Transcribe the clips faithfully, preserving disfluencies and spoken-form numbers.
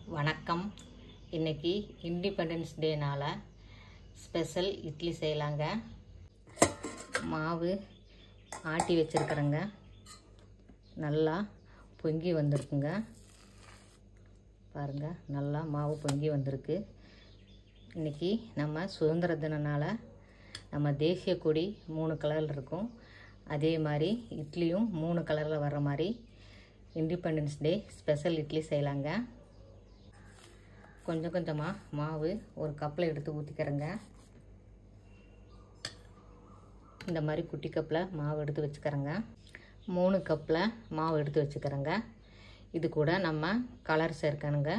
வணக்கம். இன்னைக்கு independence டேனால special idli செய்யலாங்க. மாவு ஆட்டி வச்சிருக்கிறேங்க. நல்லா பொங்கி வந்திருக்குங்க. பாருங்க, நல்லா மாவு பொங்கி வந்திருக்கு. இன்னைக்கு நம்ம சுதந்திர தினனால நம்ம தேசிய கொடி மூணு கலரில் இருக்கும். அதே மாதிரி இட்லியும் மூணு கலரில் வர்ற மாதிரி இண்டிபெண்டன்ஸ் டே ஸ்பெஷல் இட்லி செய்யலாங்க. கொஞ்சம் கொஞ்சமாக மாவு ஒரு கப்பில் எடுத்து ஊற்றிக்கிறேங்க. இந்த மாதிரி குட்டி கப்பில் மாவு எடுத்து வச்சுக்கிறேங்க. மூணு கப்பில் மாவு எடுத்து வச்சுக்கிறேங்க. இது கூட நம்ம கலர் சேர்க்கணுங்க.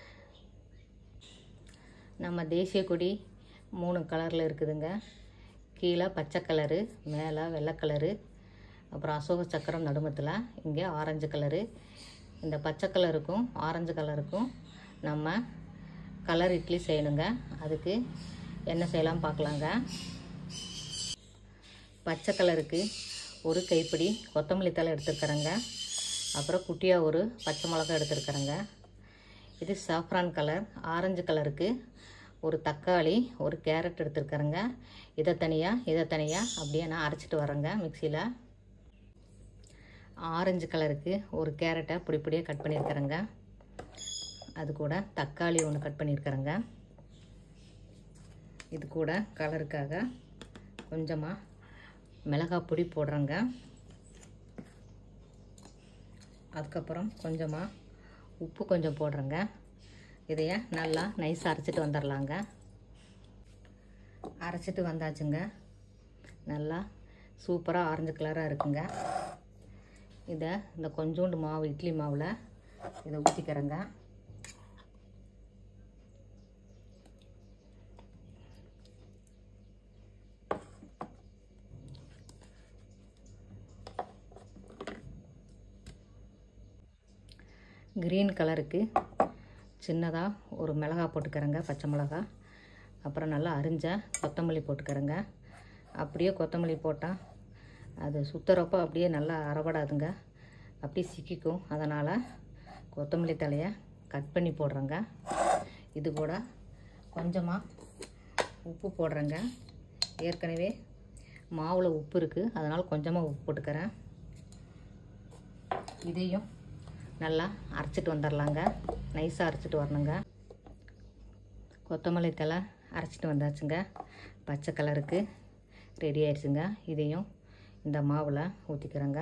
நம்ம தேசிய கொடி மூணு கலரில் இருக்குதுங்க. கீழே பச்சை கலரு, மேலே வெள்ளை கலரு, அப்புறம் அசோக சக்கரம் நடுமத்தில், இங்கே ஆரஞ்சு கலரு. இந்த பச்சை கலருக்கும் ஆரஞ்சு கலருக்கும் நம்ம கலர் இட்லி செய்யணுங்க. அதுக்கு என்ன செய்யலாம் பார்க்கலாங்க. பச்சை கலருக்கு ஒரு கைப்பிடி கொத்தமல்லி தழை எடுத்துருக்கிறேங்க. அப்புறம் குட்டியாக ஒரு பச்சை மிளகாய் எடுத்துருக்கிறேங்க. இது சாஃப்ரான் கலர். ஆரஞ்சு கலருக்கு ஒரு தக்காளி, ஒரு கேரட் எடுத்துருக்கிறேங்க. இதை தனியாக இதை தனியாக அப்படியே நான் அரைச்சிட்டு வரேங்க மிக்சியில். ஆரஞ்சு கலருக்கு ஒரு கேரட்டை பொடி பொடியாக கட் பண்ணியிருக்கிறேங்க. அது கூட தக்காளி ஒன்று கட் பண்ணியிருக்கிறேங்க. இது கூட கலருக்காக கொஞ்சமாக மிளகாய் பொடி போடுறேங்க. அதுக்கப்புறம் கொஞ்சமாக உப்பு கொஞ்சம் போடுறேங்க. இதைய நல்லா நைஸாக அரைச்சிட்டு வந்துடலாங்க. அரைச்சிட்டு வந்தாச்சுங்க. நல்லா சூப்பராக ஆரஞ்சு கலராக இருக்குங்க. இதை இந்த கொஞ்சோண்டு மாவு இட்லி மாவில் இதை ஊற்றிக்கிறேங்க. கிரீன் கலருக்கு சின்னதாக ஒரு மிளகாய் போட்டுக்கிறேங்க, பச்சை மிளகாய். அப்புறம் நல்லா அரிஞ்ச கொத்தமல்லி போட்டுக்கிறேங்க. அப்படியே கொத்தமல்லி போட்டால் அது சுற்றுறப்போ அப்படியே நல்லா அரைபடாதுங்க, அப்படியே சிக்கிக்கும். அதனால் கொத்தமல்லி தலையை கட் பண்ணி போடுறேங்க. இது கூட கொஞ்சமாக உப்பு போடுறேங்க. ஏற்கனவே மாவில் உப்பு இருக்குது, அதனால் கொஞ்சமாக உப்பு போட்டுக்கிறேன். இதையும் நல்லா அரைச்சிட்டு வந்துடலாங்க. நைஸாக அரைச்சிட்டு வரணுங்க. கொத்தமல்லி தழை அரைச்சிட்டு வந்தாச்சுங்க. பச்சை கலருக்கு ரெடி ஆயிடுச்சுங்க. இதையும் இந்த மாவில் ஊற்றிக்கிறேங்க.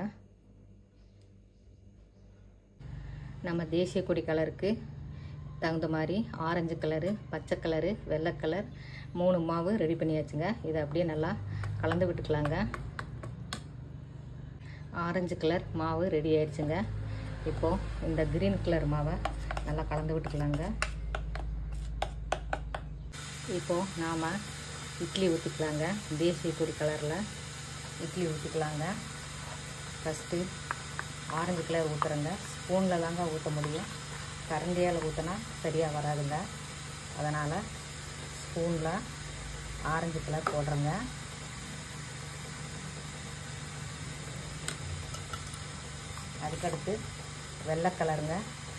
நம்ம தேசிய கொடி கலருக்கு தகுந்த மாதிரி ஆரஞ்சு கலரு, பச்சை கலரு, வெள்ளை கலர் மூணு மாவு ரெடி பண்ணியாச்சுங்க. இதை அப்படியே நல்லா கலந்து விட்டுக்கலாங்க. ஆரஞ்சு கலர் மாவு ரெடி ஆயிடுச்சுங்க. இப்போது இந்த கிரீன் கலர் மாவை நல்லா கலந்து விட்டுக்கலாங்க. இப்போது நாம் இட்லி ஊற்றிக்கலாங்க. தேசிய கொடி கலரில் இட்லி ஊற்றிக்கலாங்க. ஃபஸ்ட்டு ஆரஞ்சு கலர் ஊற்றுறேங்க. ஸ்பூனில் தாங்க ஊற்ற முடியும், கரண்டியால் ஊற்றினா சரியாக வராதுங்க. அதனால் ஸ்பூனில் ஆரஞ்சு கலர் போடுறேங்க. அதுக்கடுத்து வெள்ளை கலருங்க.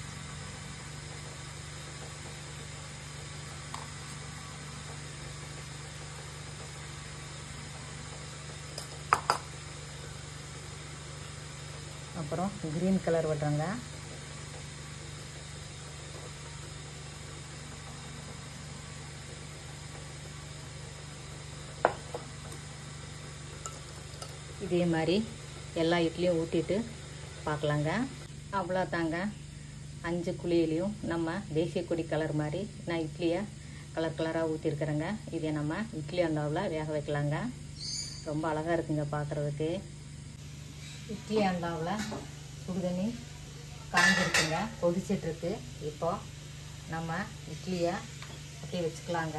அப்புறம் கிரீன் கலர் விடுறேங்க. இதே மாதிரி எல்லா இட்லியும் ஊற்றிட்டு பார்க்கலாங்க. அவ்வளோதாங்க. அஞ்சு குழியிலையும் நம்ம தேசிய கொடி கலர் மாதிரி நான் இட்லியை கலர் கலராக ஊற்றிருக்கிறேங்க. இதை நம்ம இட்லி அண்டாவில் வேக வைக்கலாங்க. ரொம்ப அழகாக இருக்குங்க பார்க்குறதுக்கு. இட்லி அண்டாவில் சுடுதண்ணி காஞ்சிருக்குங்க, கொதிச்சிட்ருக்கு. இப்போது நம்ம இட்லியை அப்படியே வச்சுக்கலாங்க.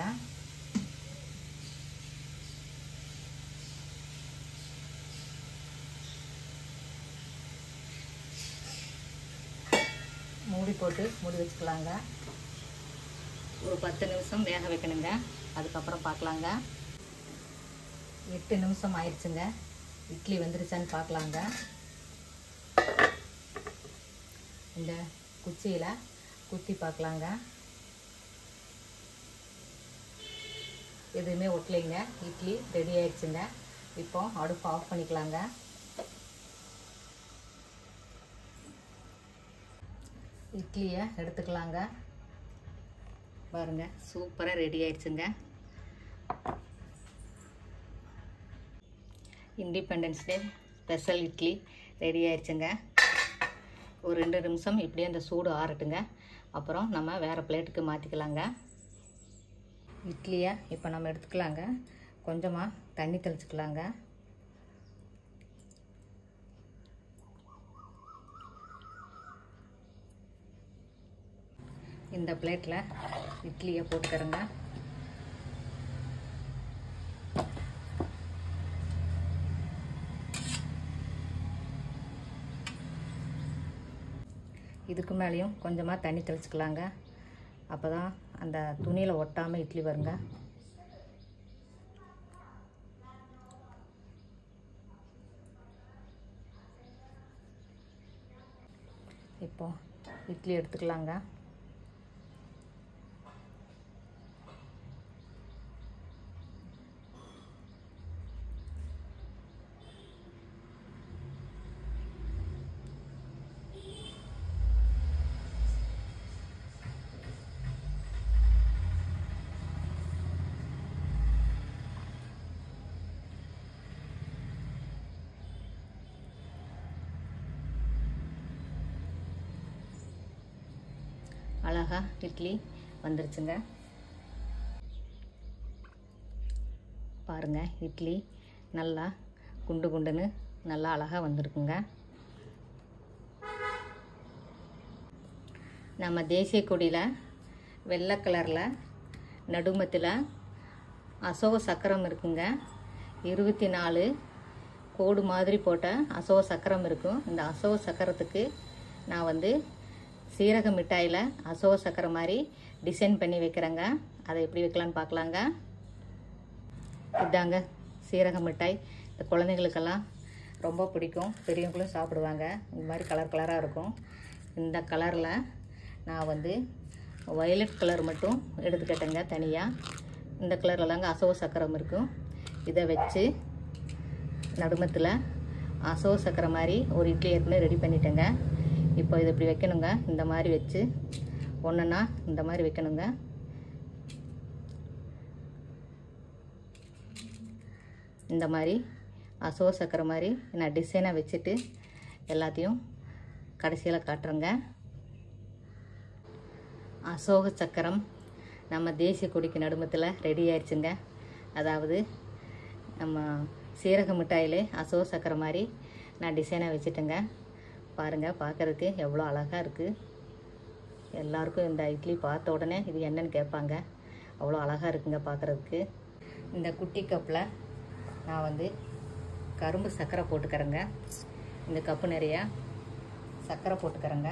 மூடி போட்டு மூடி வச்சுக்கலாங்க. ஒரு பத்து நிமிஷம் வேக வைக்கணுங்க. அதுக்கப்புறம் பார்க்கலாங்க. எட்டு நிமிஷம் ஆயிடுச்சுங்க. இட்லி வெந்துருச்சான்னு பார்க்கலாங்க. இந்த குச்சியில் குத்தி பார்க்கலாங்க. எதுவுமே ஒட்டலைங்க. இட்லி ரெடி ஆயிடுச்சுங்க. இப்போ அடுப்பு ஆஃப் பண்ணிக்கலாங்க. இட்லியை எடுத்துக்கலாங்க. பாருங்க, சூப்பராக ரெடி ஆயிடுச்சுங்க. Independence Day special idli ready ஆயிடுச்சுங்க. ஒரு ரெண்டு நிமிஷம் இப்படியே அந்த சூடு ஆறட்டுங்க. அப்புறம் நம்ம வேறு பிளேட்டுக்கு மாற்றிக்கலாங்க. இட்லியை இப்போ நம்ம எடுத்துக்கலாங்க. கொஞ்சமாக தண்ணி தெளிச்சுக்கலாங்க. இந்த பிளேட்டில் இட்லியை போட்டுக்கிறேங்க. இதுக்கு மேலேயும் கொஞ்சமாக தண்ணி தெளிச்சுக்கலாங்க. அப்போ தான் அந்த துணியில் ஒட்டாமல் இட்லி வருங்க. இப்போ இட்லி எடுத்துக்கலாங்க. அழகா இட்லி வந்துருச்சுங்க. பாருங்க, இட்லி நல்லா குண்டு குண்டுன்னு நல்லா அழகாக வந்திருக்குங்க. நம்ம தேசிய கொடியில் வெள்ளை கலரில் நடுமத்தில் அசோக சக்கரம் இருக்குங்க. இருபத்தி நாலு கோடு மாதிரி போட்ட அசோக சக்கரம் இருக்கும். இந்த அசோக சக்கரத்துக்கு நான் வந்து சீரக மிட்டாயில் அசோக சக்கரை மாதிரி டிசைன் பண்ணி வைக்கிறேங்க. அதை எப்படி வைக்கலான்னு பார்க்கலாங்க. இதாங்க சீரக மிட்டாய். இந்த குழந்தைங்களுக்கெல்லாம் ரொம்ப பிடிக்கும். பெரியவங்களும் சாப்பிடுவாங்க. இந்த மாதிரி கலர் கலராக இருக்கும். இந்த கலரில் நான் வந்து வயலட் கலர் மட்டும் எடுத்துக்கிட்டேங்க தனியாக. இந்த கலரில் தாங்க அசோக சக்கரம் இருக்கும். இதை வச்சு நடுமத்தில் அசோக சக்கரை மாதிரி ஒரு இட்லி ஏற்கனவே ரெடி பண்ணிட்டேங்க. இப்போ இதை இப்படி வைக்கணுங்க. இந்த மாதிரி வச்சு ஒன்றுன்னா இந்த மாதிரி வைக்கணுங்க. இந்த மாதிரி அசோக சக்கரை மாதிரி நான் டிசைனாக வச்சுட்டு எல்லாத்தையும் கடைசியில் காட்டுறேங்க. அசோக சக்கரம் நம்ம தேசிய கொடிக்கு நடுமத்தில் ரெடி ஆயிடுச்சுங்க. அதாவது நம்ம சீரக மிட்டாயிலே அசோக சக்கரை மாதிரி நான் டிசைனாக வச்சுட்டேங்க. பாருங்கள், பார்க்குறதுக்கு எவ்வளோ அழகாக இருக்குது. எல்லாருக்கும் இந்த இட்லி பார்த்த உடனே இது என்னன்னு கேட்பாங்க. அவ்வளோ அழகாக இருக்குங்க பார்க்குறதுக்கு. இந்த குட்டி கப்பில் நான் வந்து கரும்பு சர்க்கரை போட்டுக்கிறேங்க. இந்த கப்பு நிறையா சர்க்கரை போட்டுக்கிறேங்க.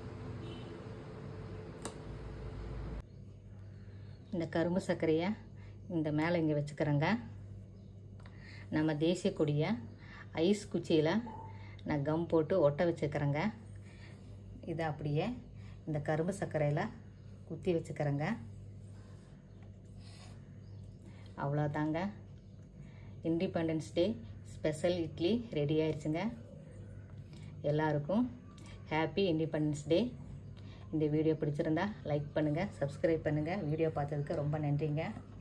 இந்த கரும்பு சர்க்கரையை இந்த மேலே இங்கே வச்சுக்கிறேங்க. நம்ம தேசிய கொடியை ஐஸ் குச்சியில் நான் கம் போட்டு ஒட்ட வச்சுக்கிறேங்க. இதை அப்படியே இந்த கரும்பு சர்க்கரையில் குத்தி வச்சுக்கிறேங்க. அவ்வளோதாங்க, Independence Day special idli ready ஆயிடுச்சுங்க. எல்லாருக்கும் ஹாப்பி இண்டிபெண்டன்ஸ் டே. இந்த வீடியோ பிடிச்சிருந்தா லைக் பண்ணுங்கள், சப்ஸ்கிரைப் பண்ணுங்கள். வீடியோ பார்த்ததுக்கு ரொம்ப நன்றிங்க.